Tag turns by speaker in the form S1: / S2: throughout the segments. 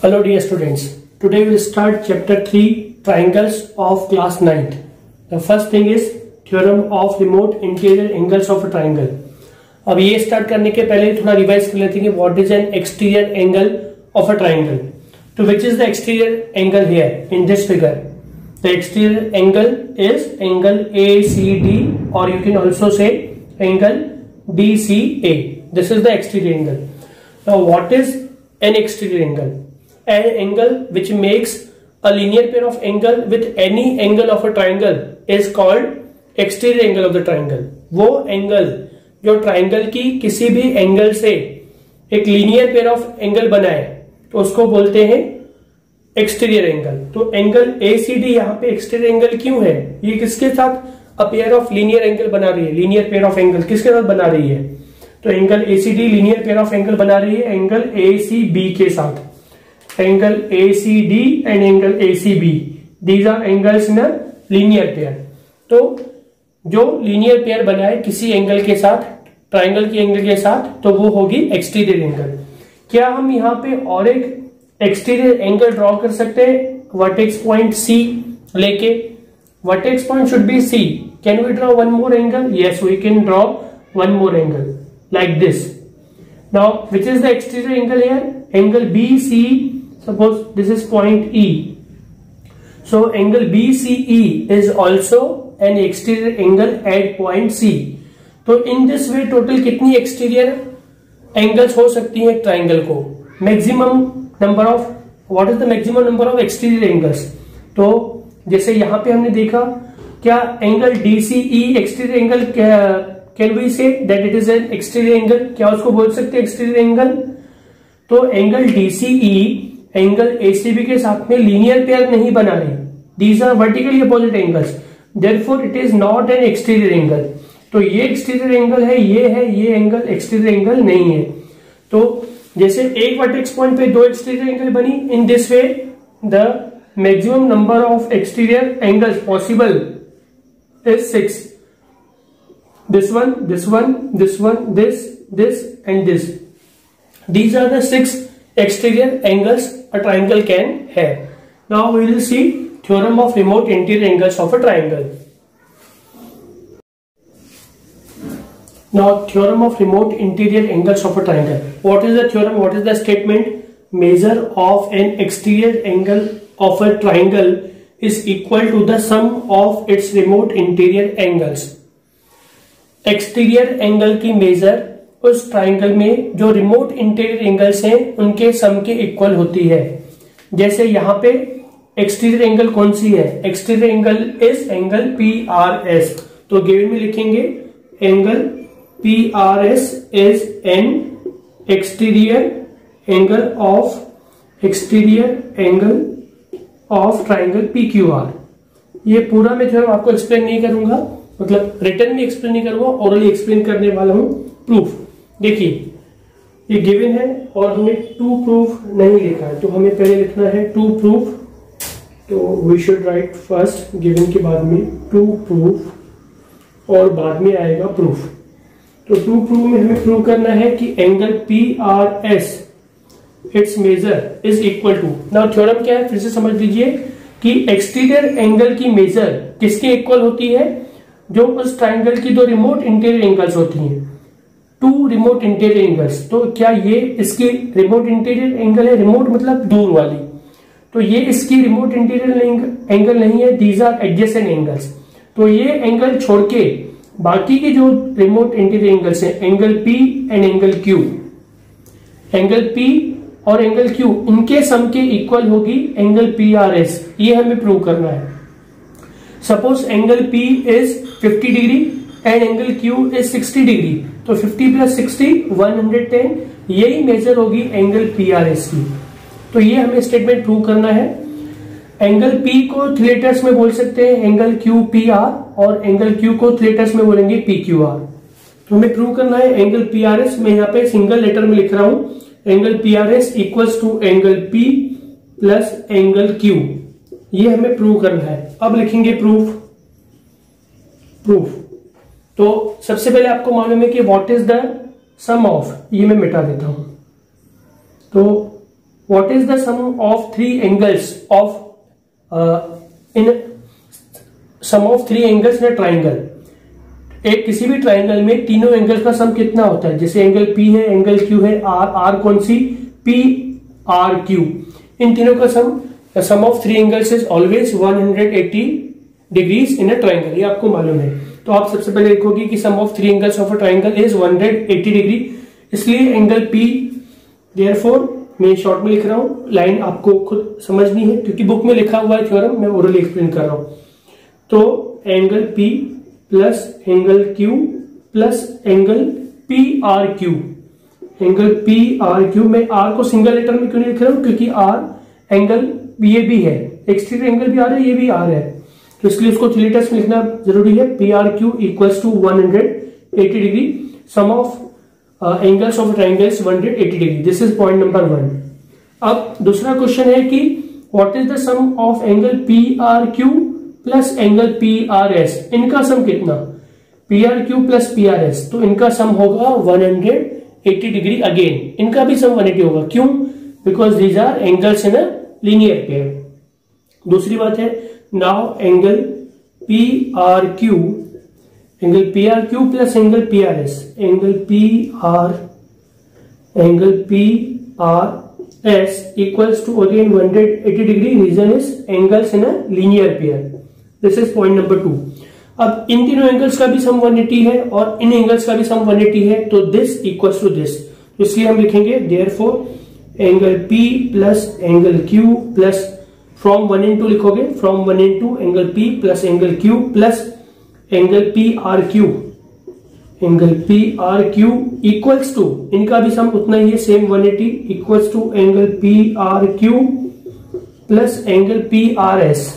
S1: Hello dear students, today we will start chapter 3 triangles of class 9th. The first thing is theorem of remote interior angles of a triangle. अब ये start करने के पहले थोड़ा revise कर लेते हैं कि what is an exterior angle of a triangle. तो which is the exterior angle here in this figure? The exterior angle is angle ACD or you can also say angle DCA. This is the exterior angle. Now what is an exterior angle? An angle which makes a linear pair of angle with any angle of a triangle is called exterior angle of the triangle. वो angle जो triangle की किसी भी angle से एक linear pair of angle बनाए तो उसको बोलते हैं एक्सटीरियर एंगल. तो एंगल ACD यहाँ पे एक्सटीरियर एंगल क्यों है? ये किसके साथ a pair of linear angle बना रही है? लीनियर पेयर ऑफ एंगल किसके साथ बना रही है? तो angle ACD linear pair of angle बना रही है एंगल ACB के साथ. Angle ACD and angle ACB, these are angles in a linear pair. तो जो लीनियर पेयर बनाए किसी एंगल के साथ, ट्राइंगल की एंगल के साथ, तो वो होगी एक्सटीरियर एंगल. क्या हम यहाँ पे और एक एक्सटीरियर एंगल ड्रॉ कर सकते हैं वर्टेक्स पॉइंट C लेके? Vertex point should be C. Can we draw one more angle? Yes, we can draw one more angle like this. Now which is the exterior angle here? Angle BC. Suppose this is point E. So angle BCE is also an exterior angle at point C. तो in this way total कितनी exterior angles हो सकती है triangle को? Maximum number of, what is the maximum number of exterior angles? तो जैसे यहाँ पे हमने देखा, क्या angle DCE exterior angle can we say that it is an exterior angle? क्या उसको बोल सकते हैं एक्सटीरियर एंगल? तो एंगल DCE एंगल ACB के साथ में लीनियर पेयर नहीं बना रही. These are vertically opposite angles, therefore it is not an exterior angle. तो ये एक्सटीरियर एंगल है, ये एंगल एक्सटीरियर एंगल नहीं है. तो जैसे एक वर्टेक्स पॉइंट पे दो एक्सटीरियर एंगल बनी, in this way the maximum number of exterior angles possible is 6. This one, this one, this one, this and this. These are the 6 exterior angles a triangle can have. Now we will see theorem of remote interior angles of a triangle. Now theorem of remote interior angles of a triangle. What is the theorem? What is the statement? Measure of an exterior angle of a triangle is equal to the sum of its remote interior angles. Exterior angle की measure उस triangle में जो remote interior angles हैं उनके सम के equal होती है. जैसे यहाँ पे एक्सटीरियर एंगल कौन सी है? Exterior angle is angle PRS. तो गिवन में लिखेंगे angle PRS is an exterior angle of triangle PQR. ये पूरा मैं थ्योरम आपको एक्सप्लेन नहीं करूंगा, मतलब रिटर्न में एक्सप्लेन नहीं करूंगा, ओरली एक्सप्लेन करने वाला हूं. प्रूफ देखिए, ये गिवन है और हमें टू प्रूफ नहीं लिखा है, तो हमें पहले लिखना है टू प्रूफ. तो we should write first given के बाद में टू प्रूफ और बाद में आएगा प्रूफ. तो टू प्रूफ में हमें प्रूव करना है कि angle PRS its measure is equal to. Now theorem क्या है फिर से समझ लीजिए कि एक्सटीरियर एंगल की मेजर किसके इक्वल होती है? जो उस ट्राइंगल की दो रिमोट इंटीरियर एंगल्स होती हैं, टू रिमोट इंटीरियर एंगल्स. तो क्या ये इसकी रिमोट इंटीरियर एंगल है? रिमोट मतलब दूर वाली. तो ये इसकी रिमोट इंटीरियर एंगल नहीं है, दीज आर एडजेसेंट एंगल्स. तो ये एंगल छोड़ के बाकी के जो रिमोट इंटीरियर एंगल्स हैं, angle P and angle Q, angle P और एंगल Q, इनके सम के इक्वल होगी एंगल PRS. ये हमें प्रूव करना है. Suppose angle P is 50 degree and angle Q is 60 degree. तो 50 प्लस 60 110, यही मेजर होगी एंगल PRS की. तो ये हमें स्टेटमेंट प्रूव करना है. एंगल P को 3 लेटर्स में बोल सकते हैं एंगल QPR और एंगल Q को 3 लेटर्स में बोलेंगे PQR. तो हमें प्रूव करना है एंगल PRS. मैं यहाँ पे सिंगल लेटर में लिख रहा हूं angle PRS equals to angle P plus angle Q. ये हमें प्रूव करना है. अब लिखेंगे प्रूफ. तो सबसे पहले आपको मालूम है कि what is the sum of, ये मैं मिटा देता हूं. तो what is the sum of three angles of in sum of three angles in triangle. एक किसी भी ट्राइंगल में तीनों एंगल का सम कितना होता है? जैसे एंगल P है, एंगल Q है, R कौन सी? PRQ। इन तीनों का sum of three angles is always 180 degrees in a triangle, ये आपको मालूम है। तो आप सबसे पहले लिखोगे कि sum of three angles of a triangle is 180 degree, इसलिए एंगल P, देयरफॉर मैं शॉर्ट में लिख रहा हूं, लाइन आपको खुद समझनी है क्योंकि बुक में लिखा हुआ है थ्योरम, मैं ओरली एक्सप्लेन कर रहा हूं। तो angle P plus angle Q plus angle PRQ, angle PRQ में R को सिंगल लेटर में क्यों नहीं लिख रहा हूं? क्योंकि R एंगल ये भी है, एक्सटीरियर एंगल भी R है, ये भी R है, तो इसलिए उसको थ्री लेटर्स में लिखना जरूरी है। PRQ equals to 180 degree, sum of angles of triangle is 180 degree. This is point number 1। अब दूसरा क्वेश्चन है कि what is the sum of angle PRQ plus angle PRS, इनका सम कितना? PRQ प्लस PRS, तो इनका सम होगा 180 डिग्री। अगेन इनका भी सम 180 होगा, क्यों? Because these are angles in a linear pair. दूसरी बात है, now angle PRQ plus angle PRS, angle PRS equals to again 180 degree, reason is angles in a linear pair. This is point number 2। अब इन तीनों angles का भी सम 180 है और इन angles का भी सम 180 है, तो दिस इक्वल्स टू दिस, इसलिए हम लिखेंगे therefore angle P plus angle Q plus from 1 into लिखोगे, from 1 into angle P plus angle Q plus angle PRQ equals to, इनका भी सम उतना ही है, same 180 equals to angle PRQ plus angle PRS।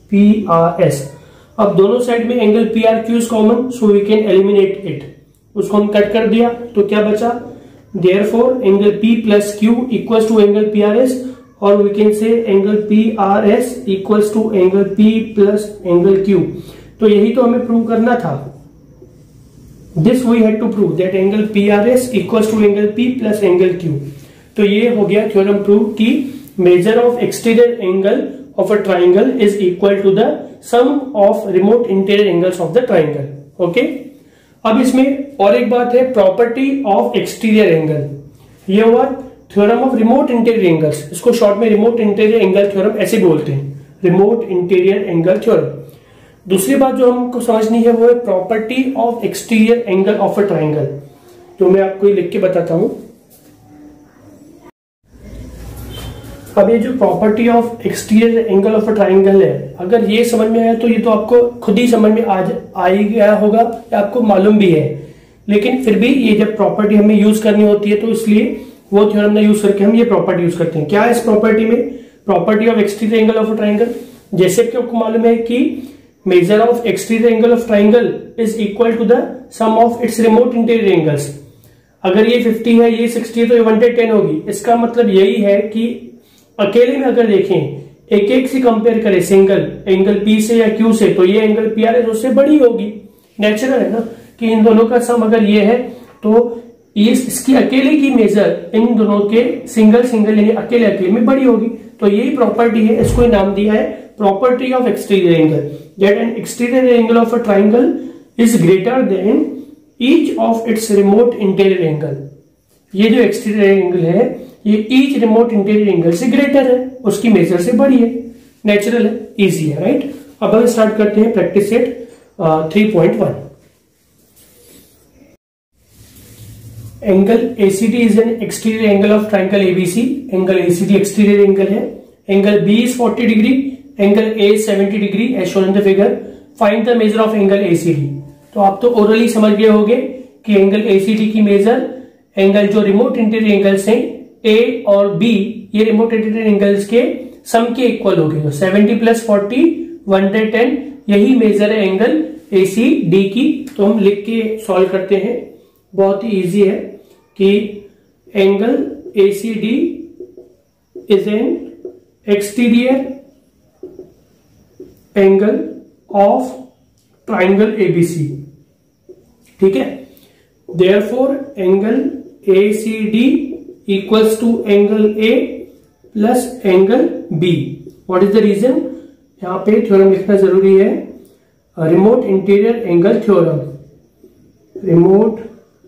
S1: अब दोनों साइड में angle PRQ is common, so we can eliminate it, उसको हम कट कर दिया, तो क्या बचा? Therefore angle P plus Q equals to angle PRS, और we can say angle PRS equals to angle P plus angle Q। तो यही तो हमें प्रूव करना था, this we had to prove that angle PRS equals to angle P plus angle Q। तो ये हो गया थ्योरम प्रूव कि measure of exterior angle of a triangle is equal to the sum of remote interior angles of the triangle. Okay? अब इसमें और एक बात है, प्रॉपर्टी ऑफ एक्सटीरियर एंगल, ये हुआ theorem of remote interior angles, इसको शॉर्ट में रिमोट इंटीरियर एंगल थ्योरम ऐसे बोलते हैं, रिमोट इंटीरियर एंगल थ्योरम। दूसरी बात जो हमको समझनी है वो है property of exterior angle of a triangle, जो मैं आपको लिख के बताता हूं। अब ये जो property of exterior angle of a triangle है, अगर ये समझ में आया तो ये तो आपको खुद ही समझ में आ ही गया होगा, या आपको मालूम भी है, लेकिन फिर भी ये जब प्रॉपर्टी हमें यूज करनी होती है तो इसलिए वो थ्योरम ना यूज करके हम ये प्रॉपर्टी यूज करते हैं। क्या है इस प्रॉपर्टी में? Property of exterior angle of a triangle, जैसे कि आपको मालूम है कि measure of exterior angle of triangle is equal to the sum of its remote interior angles. अगर ये 50 है, ये 60 है, तो ये 110 होगी। इसका मतलब यही है कि अकेले में अगर देखें, एक एक से कंपेयर करें सिंगल एंगल P से या Q से, तो ये एंगल PRS उससे बड़ी होगी, नेचुरल है ना कि इन दोनों का सम अगर ये है तो ये इसकी अकेले की मेजर इन दोनों के सिंगल यानी अकेले अकेले में बड़ी होगी। तो यही प्रॉपर्टी है, इसको नाम दिया है property of exterior angle, that an exterior angle of a triangle is greater than each of its remote interior angle. ये जो एक्सटीरियर एंगल है ये ईच रिमोट इंटीरियर एंगल से ग्रेटर है, उसकी मेजर से बड़ी है, नेचुरल है, इजी है, राइट। अब हम स्टार्ट करते हैं practice set 3.1। Angle ACD is an exterior angle of triangle ABC। Angle ACD exterior angle है। Angle B is 40 degree, angle A 70 degree as shown in the figure. Find the measure of angle ACD। तो आप तो orally समझ गए होंगे कि angle ACD की measure angle जो रिमोट इंटीरियर एंगल्स हैं A और B, ये रिमोट इंटीरियर एंगल्स के सम के इक्वल हो गए, तो 70 प्लस 40 110, यही मेजर है एंगल ACD की। तो हम लिख के सॉल्व करते हैं, बहुत ही इजी है कि angle ACD is an exterior angle of triangle ABC, ठीक है। Therefore angle ACD equals to angle A plus angle B. What is the reason? यहाँ पे थ्योरम लिखना जरूरी है, remote interior angle theorem, remote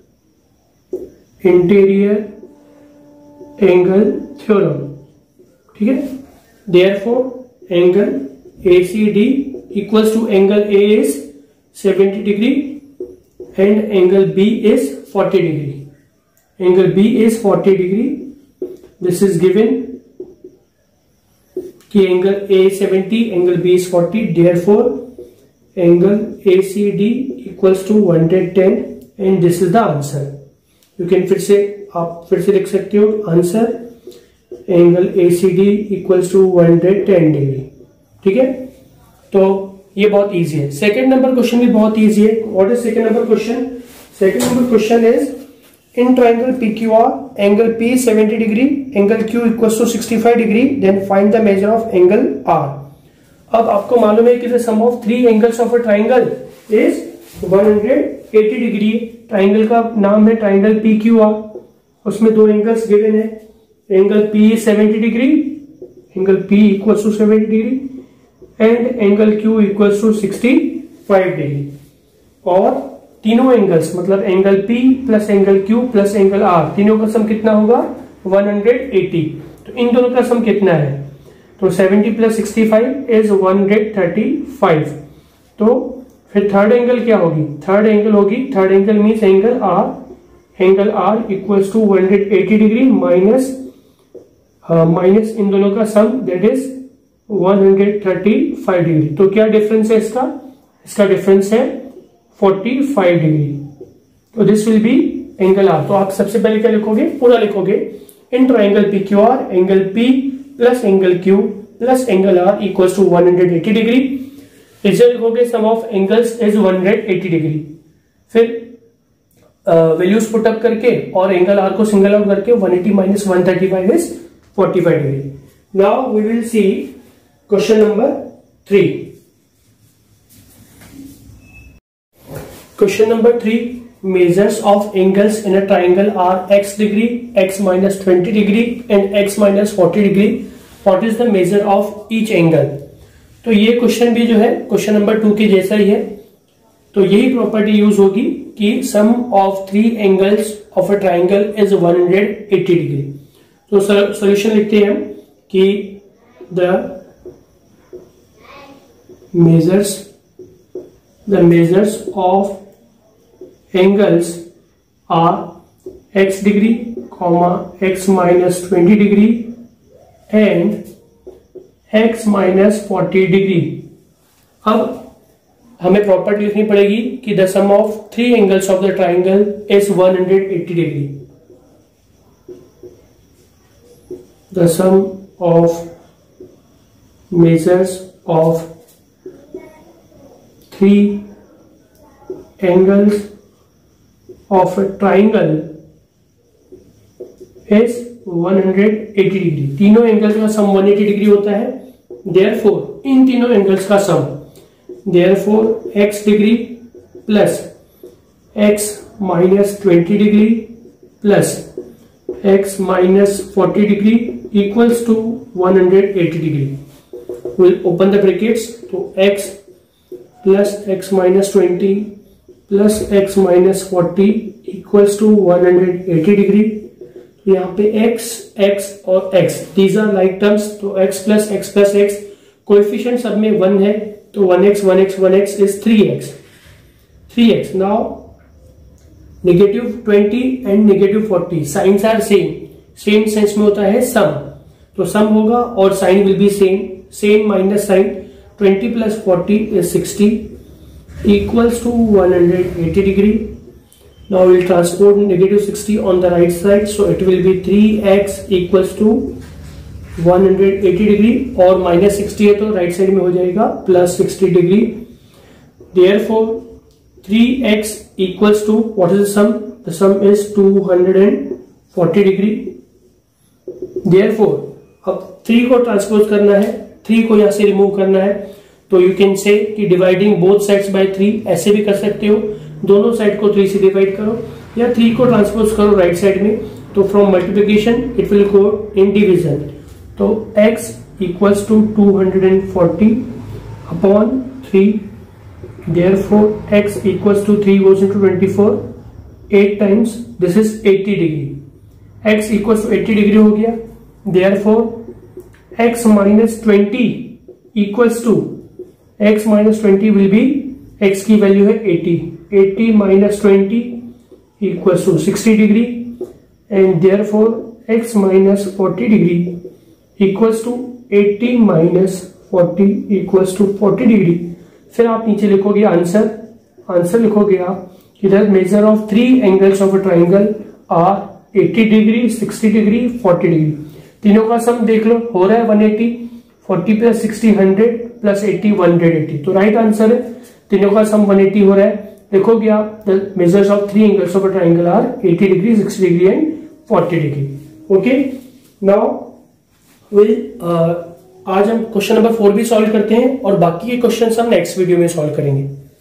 S1: interior angle theorem, ठीक है। Therefore angle ACD equals to angle A is 70 degree and angle B is 40 degree. Angle B is 40 degree. This is given कि angle A is 70, angle B is 40. Therefore, angle ACD equals to 110 and this is the answer. You can आप फिर से लिख सकते हो answer angle ACD equals to 110 degree, ठीक है। तो ये बहुत इजी है। सेकंड नंबर क्वेश्चन भी बहुत इजी है। What is second number question? Second number question is in triangle PQR angle P 70 degree, angle Q equals to 65 degree, then find the measure of angle R। अब आपको मालूम है कि the sum of three angles of a triangle is 180 degree. Triangle का नाम है triangle PQR, उसमें दो एंगल्स गिवन है, angle P 70 degree, angle P equals to 70 degree and angle Q equals to 65 degree. और तीनों एंगल्स मतलब angle P plus angle Q plus angle R, तीनों का सम कितना होगा? 180। तो इन दोनों का सम कितना है? तो 70 प्लस 65 इज 135। तो फिर थर्ड एंगल क्या होगी? Third angle means angle R, angle R equals to 180 degree minus इन दोनों का सम दैट इज 135 डिग्री। तो क्या डिफरेंस है इसका? इसका डिफरेंस है 45 डिग्री। तो this will be angle R। तो आप सबसे पहले क्या लिखोगे? पूरा लिखोगे, in triangle PQR angle P plus angle Q plus angle R equals to 180 degree. इसे लिखोगे sum of angles is 180 degree. फिर वैल्यूज पुट अप करके और एंगल R को सिंगल आउट करके 180 minus 135 is 45 degree. Now we will see question number 3। Question number 3, measures of angles in a triangle are x degree, x minus 20 degree and x minus 40 degree. What is the measure of each angle? तो ये question भी जो है question number 2 के जैसा ही है। तो यही प्रॉपर्टी यूज होगी कि sum of three angles of a triangle is 180 degree. तो सॉल्यूशन लिखते हैं हम कि the measures of angles are x degree, x minus 20 degree and x minus 40 degree। अब हमें प्रॉपर्टी लिखनी पड़ेगी कि the sum of three angles of the triangle is 180 degree. The sum of measures of three angles of a triangle is 180 degree. तीनों angle का sum 180 degree होता है। Therefore in तीनों एंगल्स का sum, therefore x degree plus x minus 20 degree plus x minus 40 degree equals to 180 degree. We'll open the brackets, तो x plus x minus 20 plus x minus 40 equals to 180 degree. तो यहाँ पे x और x these are like terms, तो x plus x coefficient सब में 1 है, तो 1x is 3x। Now -20 and -40 since are same sense में होता है सम, तो सम होगा और sign will be same minus sign. 20 plus 40 is 60 equals to 180 degree. Now we will transport -60 on the right side, so it will be 3x equals to 180 degree और -60 है तो right side में हो जाएगा +60 degree. Therefore 3x equals to what is the sum? The sum is 240 degree. Therefore अब 3 को transpose करना है, 3 को यहां से रिमूव करना है, तो यू कैन से कि डिवाइडिंग बोथ साइड्स बाय 3 ऐसे भी कर सकते हो, दोनों साइड को 3 से डिवाइड करो या 3 को ट्रांसपोज करो राइट साइड में, तो from multiplication it will go in division. तो x equals to 240 upon 3, therefore x equals to 3 goes into 24, 8 times, this is 80 degree. x equals to 80 degree हो गया, therefore x minus 20 equals to, x minus 20 will be, x की value है 80, 80 minus 20 equals to 60 degree, and therefore x minus 40 degree equals to 80 minus 40 equals to 40 degree. फिर आप नीचे लिखोगे answer लिखोगे आप इधर measure of 3 angles of a triangle are 80 degree, 60 degree, 40 degree. तीनों का सम देख लो, हो रहा है 180, 40 प्लस 60 100 प्लस 80 180. तो राइट आंसर है, तीनों का सम 180 हो रहा है. देखोगे आप the measures of 3 angles of a triangle are 80 degree, 60 degree and 40 degree. Okay, now will आज हम क्वेश्चन नंबर 4 भी सॉल्व करते हैं और बाकी के क्वेश्चन हम नेक्स्ट वीडियो में सॉल्व करेंगे.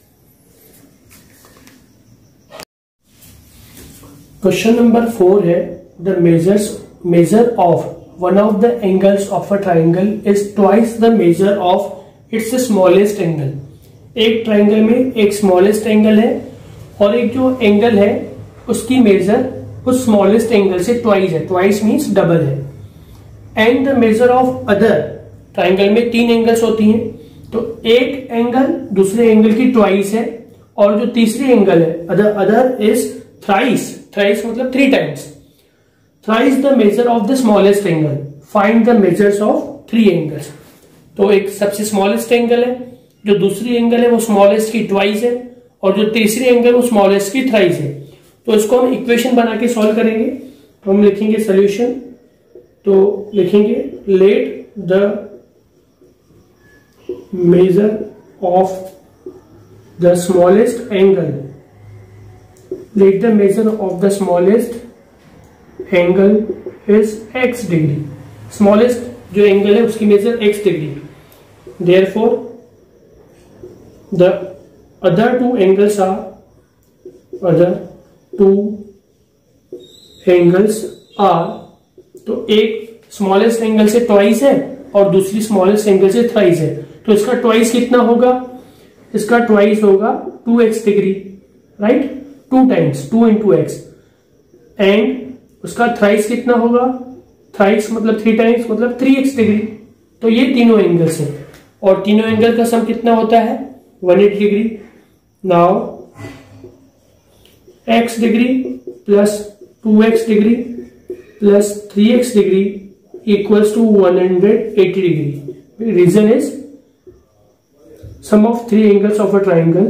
S1: क्वेश्चन नंबर 4 है the measure of one of the angles of a triangle is twice the measure of its smallest angle. एक ट्राइंगल में एक स्मॉलेस्ट एंगल है और एक जो एंगल है उसकी मेजर उस स्मॉलेस्ट एंगल से ट्वाइस है. ट्वाइस मीन्स डबल है. And the measure of other, triangle में 3 एंगल्स होती हैं, तो एक एंगल दूसरे एंगल की ट्वाइस है और जो तीसरी एंगल है अदर इज थ्राइस. थ्राइस मतलब 3 times. Thrice the measure of the smallest angle. Find the measures of 3 angles. तो एक सबसे स्मॉलेस्ट एंगल है, जो दूसरी एंगल है वो स्मॉलेस्ट की ट्वाइस है और जो तीसरी एंगल वो स्मॉलेस्ट की थ्राइस है. तो इसको हम इक्वेशन बना के सॉल्व करेंगे. तो हम लिखेंगे सोल्यूशन, तो लिखेंगे let the measure of the smallest angle, let the measure of the smallest angle is x degree. smallest जो एंगल है उसकी measure x degree. therefore the other two angles are तो एक स्मॉलेस्ट एंगल से twice है और दूसरी smallest angle से थ्राइस है. तो इसका ट्वाइस कितना होगा? इसका ट्वाइस होगा 2x degree, right, 2 times 2 into x. And उसका थ्राइस कितना होगा? थ्राइस मतलब 3 टाइम्स मतलब 3x डिग्री. तो ये तीनों एंगल्स हैं और तीनों एंगल का सम कितना होता है? 180 degree. Now x degree plus 2x degree plus 3x degree equals to 180 degree. Reason is sum of 3 angles of a triangle.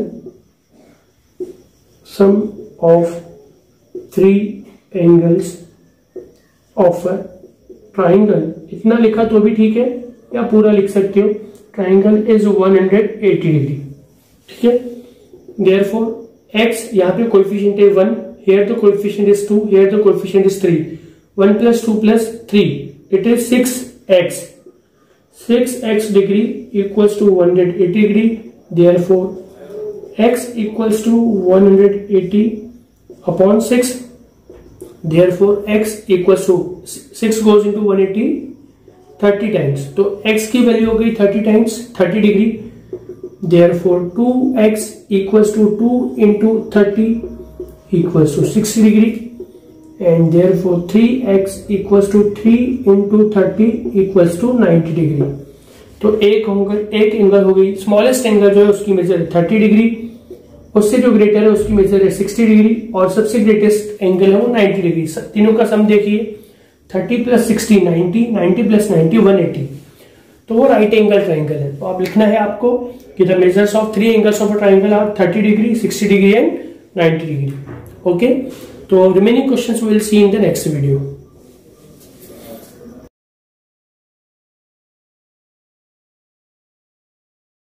S1: Sum of 3 angles of a triangle. इतना लिखा तो भी ठीक है या पूरा लिख सकते हो. Triangle is 180 degree. ठीक है. Therefore x यहाँ पे coefficient है 1. Here the coefficient is 2. Here the coefficient is 3. 1 plus 2 plus 3. It is 6x. 6x degree equals to 180 degree. Therefore, x equals to 180 upon 6. Therefore, x equals to 6 goes into 180 30 times. तो x की value हो गई 30 times 30 degree. Therefore, 2x equals to 2 into 30 equals to 60 degree. And therefore 3x equals to 3 into 30 equals to 90 degree. तो एक angle हो गई, smallest angle जो है उसकी मेजर है 30 डिग्री, उससे जो ग्रेटर है उसकी मेजर है 60 डिग्री और सबसे ग्रेटेस्ट एंगल है वो 90 डिग्री. तीनों का सम देखिए 30 प्लस 60 90, 90 प्लस 90 180. तो वो राइट एंगल ट्राइंगल है. तो आप लिखना है आपको कि the measures of 3 angles of a triangle are 30 degree, 60 degree and 90 degree. Okay, तो remaining questions we will see in the next video.